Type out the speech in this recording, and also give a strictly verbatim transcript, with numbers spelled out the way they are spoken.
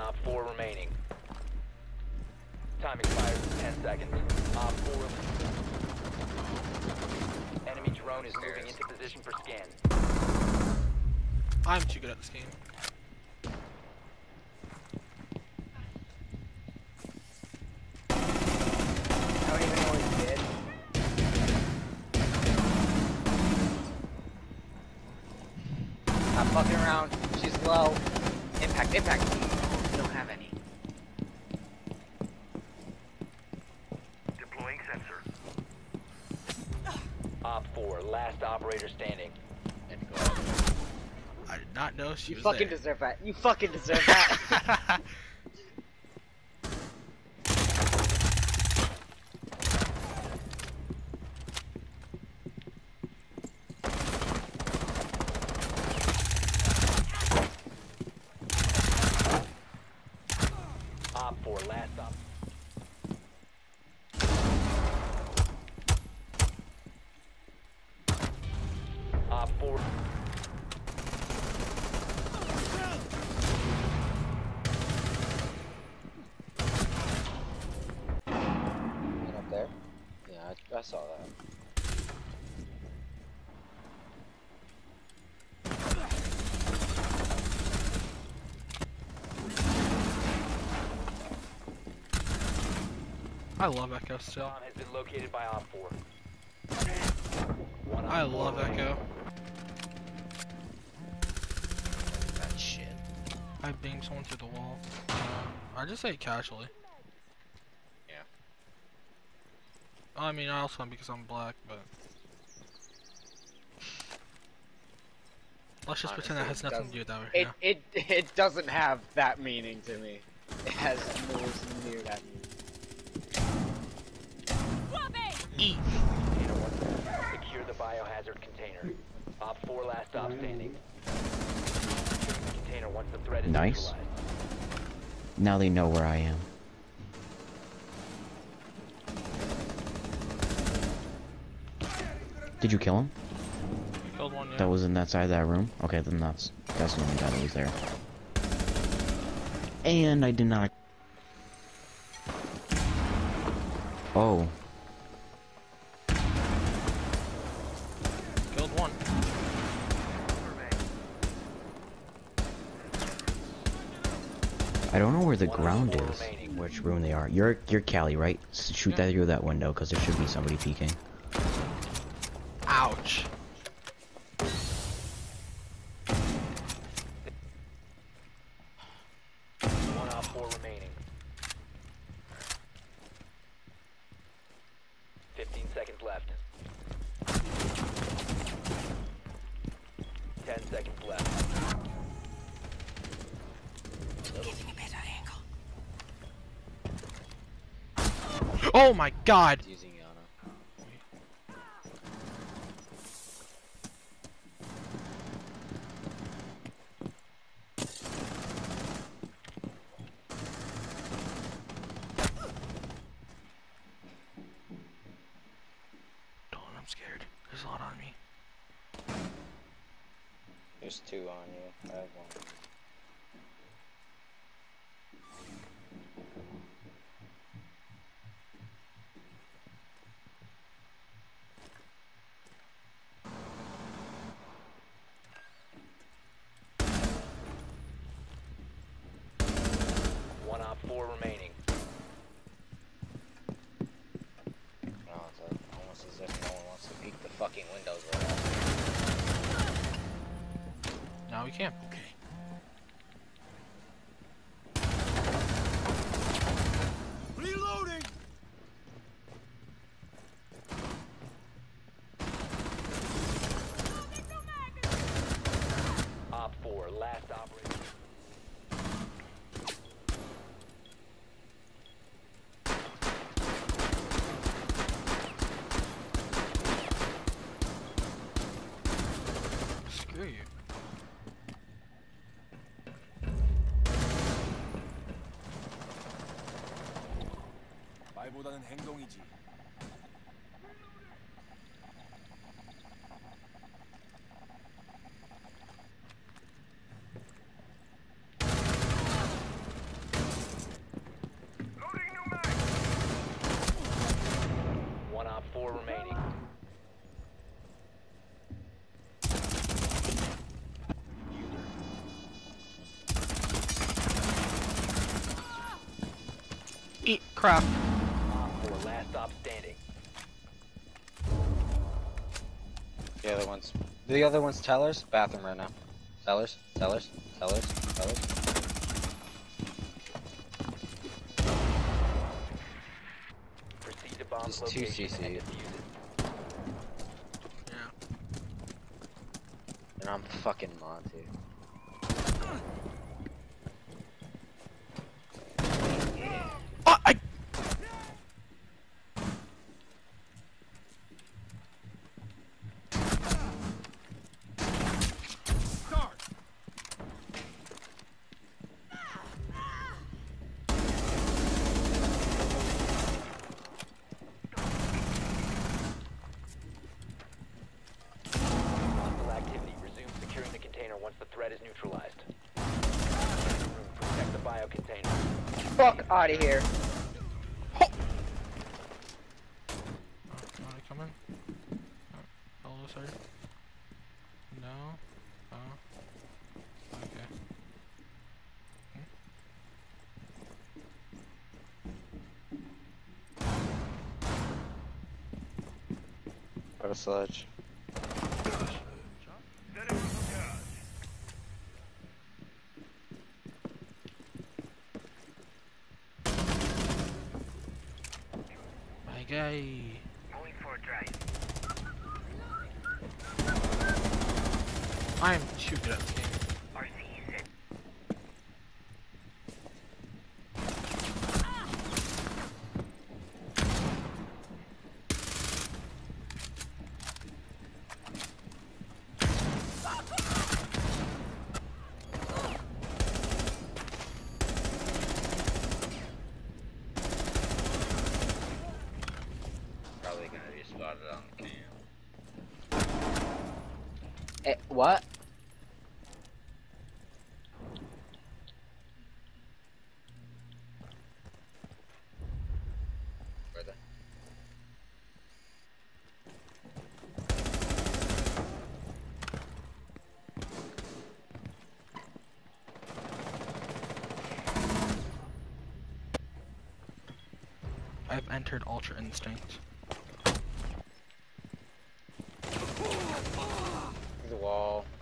Op four remaining. Time expires in ten seconds. Op four. Enemy drone is moving into position for scan. I'm too good at this game. I don't even know what he did. I'm fucking around. She's low. Impact, impact. We don't have any. Deploying sensor. Op four, last operator standing. I did not know she You was fucking there. deserve that. You fucking deserve that. Op four, last op. Op four. Right up there? Yeah, I, I saw that. I love Echo still. Bomb has been located by Op four. One Op I four love remaining. Echo. That shit. I beamed someone through the wall. Uh, I just say it casually. Yeah. I mean, I also am because I'm black, but let's just pretend that has Honestly, it nothing to do with that right It, now. it, it doesn't have that meaning to me. It has nowhere near that meaning. Eat. Container one. Secure the biohazard container. Op four, last stop standing. Secure the container once the threat is Nice. neutralized. Now they know where I am. Did you kill him? Killed one, yeah. That was in that side of that room? Okay, then that's that's the only guy that was there. And I did not. Oh. Killed one. I don't know where the One ground four is. remaining. Which room they are. You're you're Cali, right? S- Shoot Yeah. that through that window, because there should be somebody peeking. Ouch. One Op four remaining. Fifteen seconds left. Ten seconds left. Oh my god! Using Yana. Don't, I'm scared. There's a lot on me. There's two on you. I have one. One Op four remaining. No, it's like almost as if no one wants to peek the fucking windows right now. Now we can. Okay. Reloading. Op four, last operator. Screw you. 말보다는 행동이지. Eat crap. Op four last stop standing. The other one's the other one's tellers. Bathroom right now. Tellers, tellers, tellers, tellers. Proceed to bomb Just two location C C. and defuse it. Yeah. And I'm fucking Monty. Oh, I. Hostile activity. Resume securing the container once the threat is neutralized. Protect the bio container. Fuck out of here. Oh, you wanna come in? Oh, hello, sir. No. Oh. Okay. Got a sludge. My guy. I'm too good at this game. Probably gonna be spotted on the cam. Eh, what? Where the? I've entered Ultra Instinct. Through the wall.